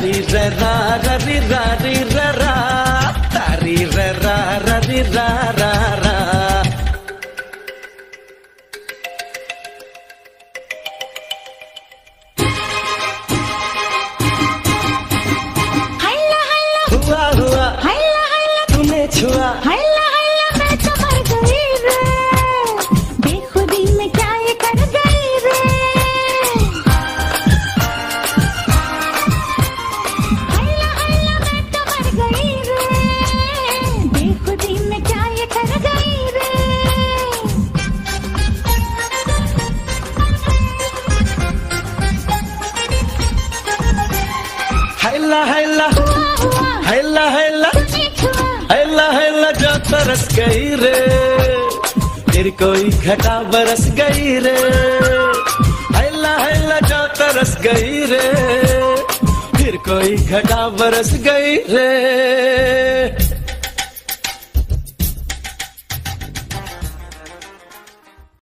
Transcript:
री रे रा रा री रा री रा रा तारी रे रा रा री रा रा रा। हुआ हुआ तूने छुआ मैं तो मर गई रे, बेखुदी में क्या ये कर गई रे। मैं तो मर गई रे, बेखुदी में क्या ये कर गई रे। हैला हैला हैला हैला हैला हैला जो तरस गई रे, फिर कोई घटा बरस गई रे। हैला हैला जो तरस गई रे, फिर कोई घटा बरस गई रे।